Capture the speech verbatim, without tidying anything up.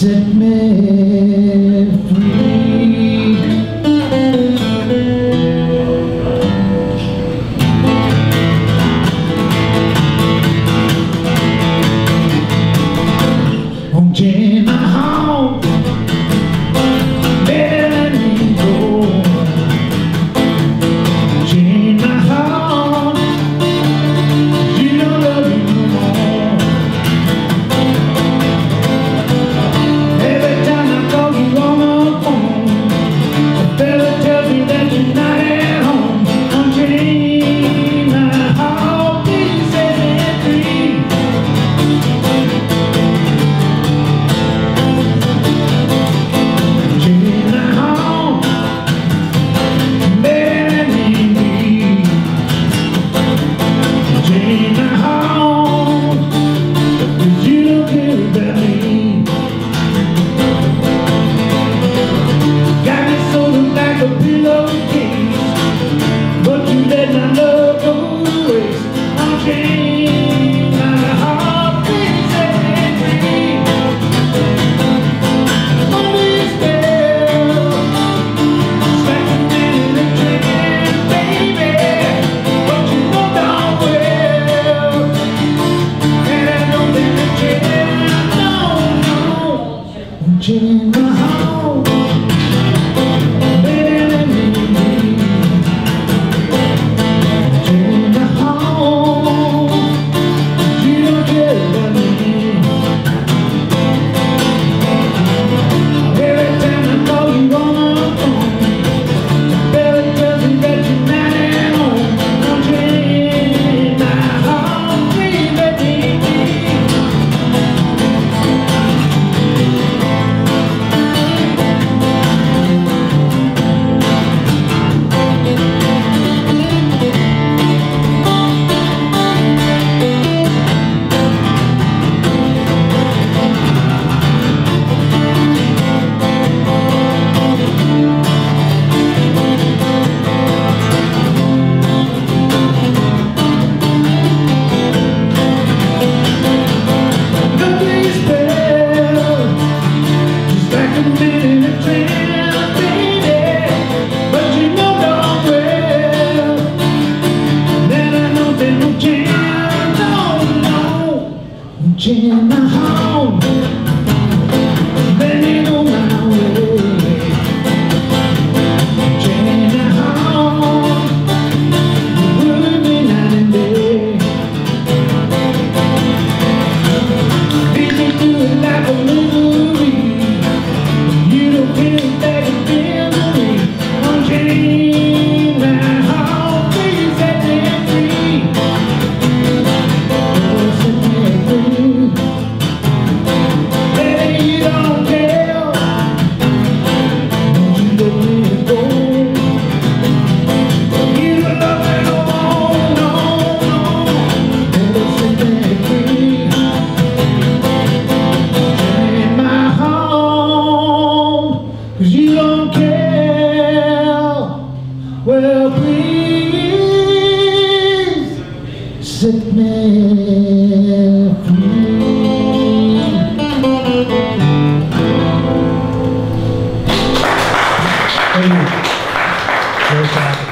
set me free. Won't you my home, better let me go. Change my heart, you don't love me no more. Every time I call you on the phone, the fella tells me that you're not at home. Don't change my heart, please set me free. Change my heart, better let me be. Change my heart, 'cause you don't care about me. Got me sort of like a pillowcase, but you let my love go to waste. I'll change my heart, please set me free. Only a spell, just like a man in a trance, baby. But you know darn well, and I know that the chance, no, no, won't change my heart. Better let me be. Change my heart, 'cause you don't care about me. Every time I call you on the phone, the fella tells me that you're not at home. Don't change my heart, please let me be. Change my home, let me go my way. Change my home, you worry me night and day. Lead me through it like a misery. You don't feel that it's misery. Don't change my home, please set me free. Oh, set me free. You don't care, well please set me free. Thank you.